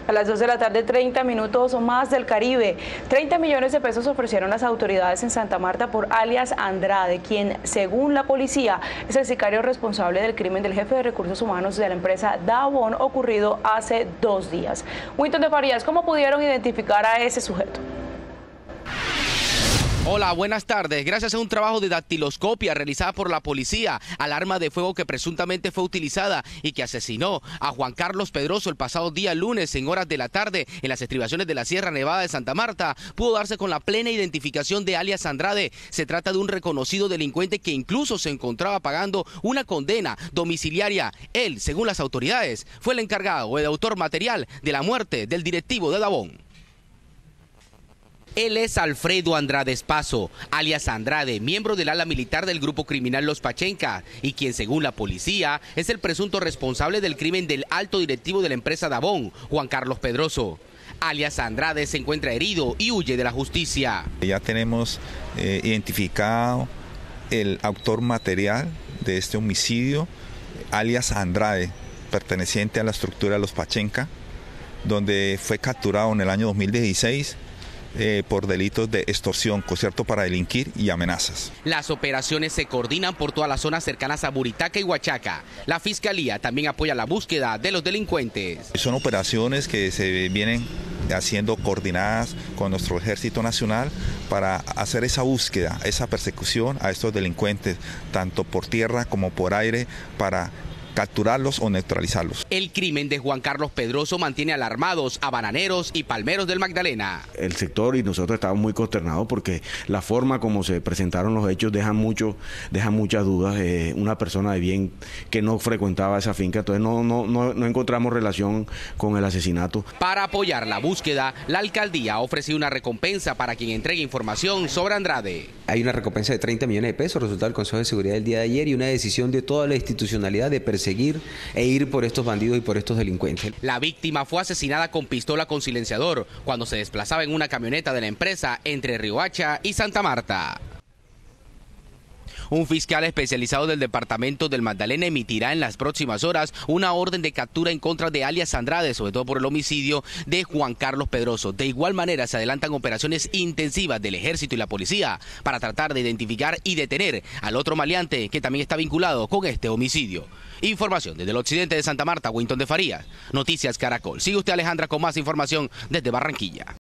A las 2 de la tarde, 30 minutos o más del Caribe. 30 millones de pesos ofrecieron las autoridades en Santa Marta por alias Andrade, quien, según la policía, es el sicario responsable del crimen del jefe de recursos humanos de la empresa Davown ocurrido hace 2 días. Winton de Farías, ¿cómo pudieron identificar a ese sujeto? Hola, buenas tardes. Gracias a un trabajo de dactiloscopia realizada por la policía al arma de fuego que presuntamente fue utilizada y que asesinó a Juan Carlos Pedroso el pasado día lunes en horas de la tarde en las estribaciones de la Sierra Nevada de Santa Marta, pudo darse con la plena identificación de alias Andrade. Se trata de un reconocido delincuente que incluso se encontraba pagando una condena domiciliaria. Él, según las autoridades, fue el encargado o el autor material de la muerte del directivo de Davown. Él es Alfredo Andrade Espazo, alias Andrade, miembro del ala militar del grupo criminal Los Pachenca, y quien, según la policía, es el presunto responsable del crimen del alto directivo de la empresa Davown, Juan Carlos Pedroso. Alias Andrade se encuentra herido y huye de la justicia. Ya tenemos identificado el autor material de este homicidio, alias Andrade, perteneciente a la estructura de Los Pachenca, donde fue capturado en el año 2016 por delitos de extorsión, concierto para delinquir y amenazas. Las operaciones se coordinan por todas las zonas cercanas a Buritaca y Huachaca. La Fiscalía también apoya la búsqueda de los delincuentes. Son operaciones que se vienen haciendo coordinadas con nuestro Ejército Nacional para hacer esa búsqueda, esa persecución a estos delincuentes, tanto por tierra como por aire, para capturarlos o neutralizarlos. El crimen de Juan Carlos Pedroso mantiene alarmados a bananeros y palmeros del Magdalena. El sector y nosotros estamos muy consternados porque la forma como se presentaron los hechos deja muchas dudas. Una persona de bien que no frecuentaba esa finca, entonces no encontramos relación con el asesinato. Para apoyar la búsqueda, la alcaldía ha ofrecido una recompensa para quien entregue información sobre Andrade. Hay una recompensa de 30 millones de pesos, resultado del Consejo de Seguridad del día de ayer, y una decisión de toda la institucionalidad de perseguir e ir por estos bandidos y por estos delincuentes. La víctima fue asesinada con pistola con silenciador cuando se desplazaba en una camioneta de la empresa entre Riohacha y Santa Marta. Un fiscal especializado del departamento del Magdalena emitirá en las próximas horas una orden de captura en contra de alias Andrade, sobre todo por el homicidio de Juan Carlos Pedroso. De igual manera, se adelantan operaciones intensivas del Ejército y la Policía para tratar de identificar y detener al otro maleante que también está vinculado con este homicidio. Información desde el occidente de Santa Marta, Winton de Farías, Noticias Caracol. Sigue usted, Alejandra, con más información desde Barranquilla.